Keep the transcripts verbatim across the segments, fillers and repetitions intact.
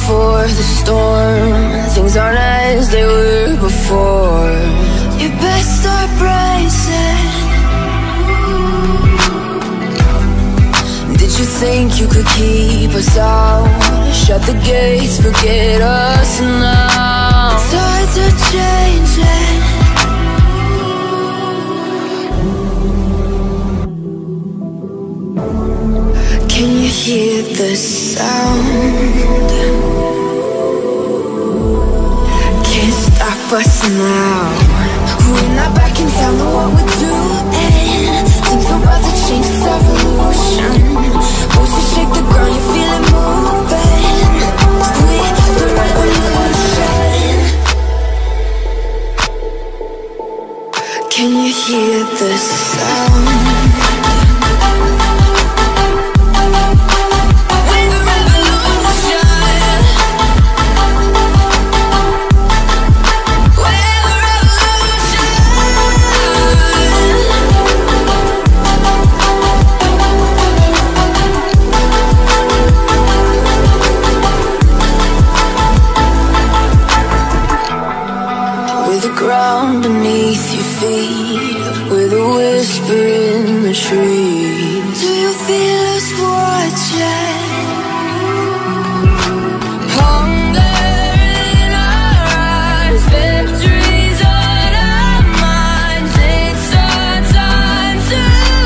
before the storm. Things aren't as they were before. You best start bracing. Did you think you could keep us out? Shut the gates, forget us now. Tides are changing. Can you hear the sound? Can't stop us now. We're not back in town, know what we're doing. Things are about to change, it's evolution. Once you shake the ground, you feel it moving. We're the revolution. Can you hear the sound? Ground beneath your feet, with a whisper in the trees. Do you feel us watching? Hunger in our eyes, victories on our minds. It's our time to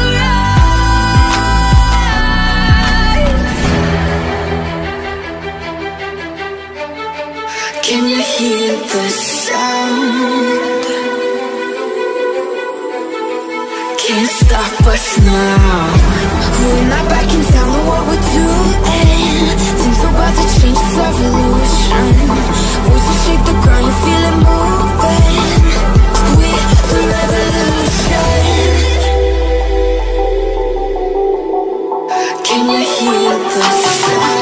rise. Can you hear the sound? Can't stop us now. We're not back in town, know what we're doing. Things are about to change, it's evolution. Once you shake the ground, you feel it moving. We're the revolution. Can you hear the sound?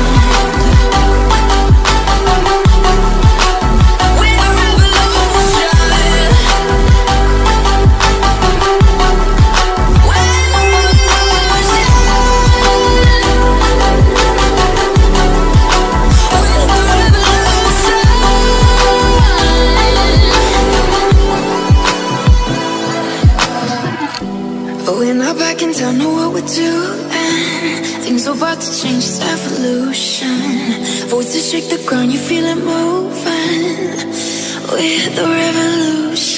We're not back in town, know what we're doing. Things are about to change, it's evolution. Voices shake the ground, you feel it moving. We're the revolution.